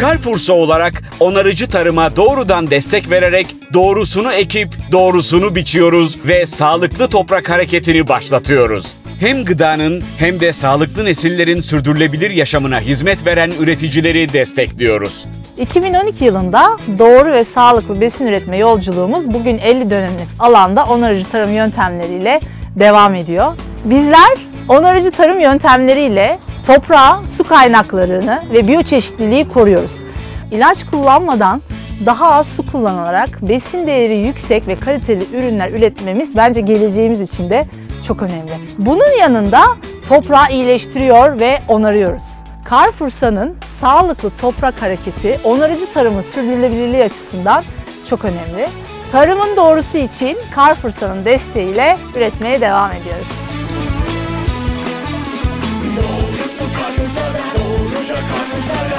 Carrefour'sa olarak onarıcı tarıma doğrudan destek vererek doğrusunu ekip doğrusunu biçiyoruz ve sağlıklı toprak hareketini başlatıyoruz. Hem gıdanın hem de sağlıklı nesillerin sürdürülebilir yaşamına hizmet veren üreticileri destekliyoruz. 2012 yılında doğru ve sağlıklı besin üretme yolculuğumuz bugün 50 dönümlük alanda onarıcı tarım yöntemleriyle devam ediyor. Bizler onarıcı tarım yöntemleriyle toprağı, su kaynaklarını ve biyoçeşitliliği koruyoruz. İlaç kullanmadan daha az su kullanılarak besin değeri yüksek ve kaliteli ürünler üretmemiz bence geleceğimiz için de çok önemli. Bunun yanında toprağı iyileştiriyor ve onarıyoruz. Carrefour'sa'nın sağlıklı toprak hareketi onarıcı tarımın sürdürülebilirliği açısından çok önemli. Tarımın doğrusu için Carrefour'sa'nın desteğiyle üretmeye devam ediyoruz. Doğrusu Carrefour'sa, doğruca Carrefour'sa.